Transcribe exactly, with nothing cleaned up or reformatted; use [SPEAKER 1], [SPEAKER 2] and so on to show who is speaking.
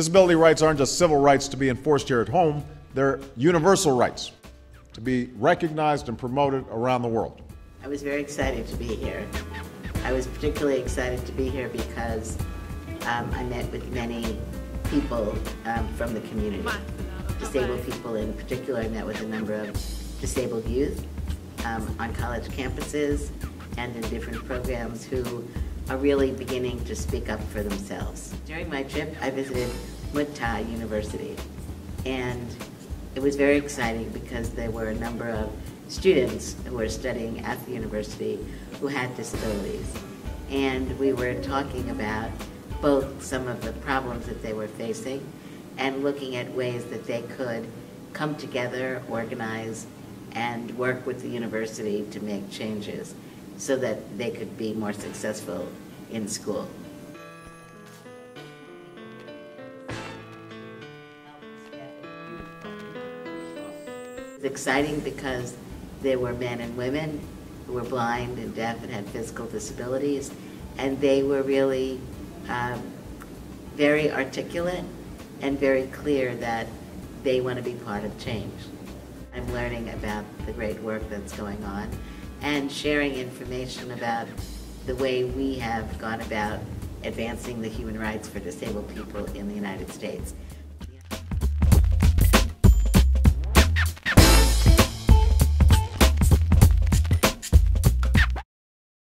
[SPEAKER 1] Disability rights aren't just civil rights to be enforced here at home, they're universal rights to be recognized and promoted around the world.
[SPEAKER 2] I was very excited to be here. I was particularly excited to be here because um, I met with many people um, from the community. Disabled people in particular. I met with a number of disabled youth um, on college campuses and in different programs who are really beginning to speak up for themselves. During my trip, I visited Mutta University, and it was very exciting because there were a number of students who were studying at the university who had disabilities. And we were talking about both some of the problems that they were facing and looking at ways that they could come together, organize, and work with the university to make changes so that they could be more successful in school. It's exciting because there were men and women who were blind and deaf and had physical disabilities, and they were really um, very articulate and very clear that they want to be part of change. I'm learning about the great work that's going on and sharing information about the way we have gone about advancing the human rights for disabled people in the United States.